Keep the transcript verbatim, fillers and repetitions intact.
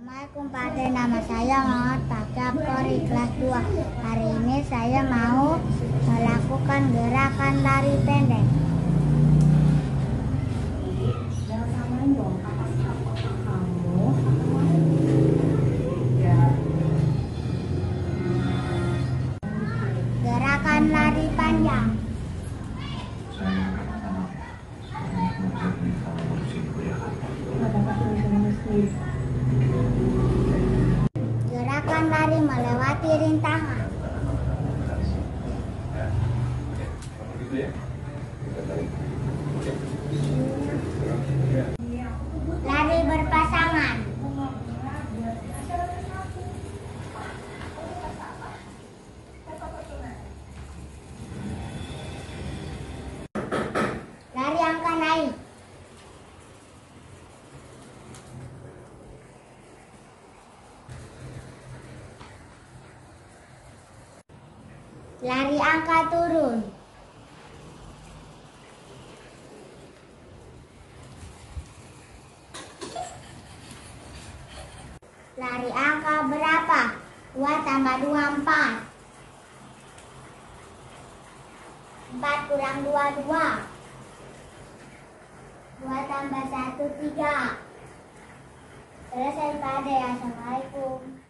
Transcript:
Assalamualaikum Pak Ade, nama saya Muhammad Fakih Abkori kelas dua. Hari ini saya mau melakukan gerakan lari pendek. Jangan samain dong kapasitas kamu. Gerakan lari panjang. Gerakan lari melewati rintangan. Lari berpasangan. Lari angka naik. Lari angka turun. Lari angka berapa? dua tambah dua, empat. empat kurang dua, dua. dua tambah satu, tiga. Selesai Pak Ade. Assalamualaikum.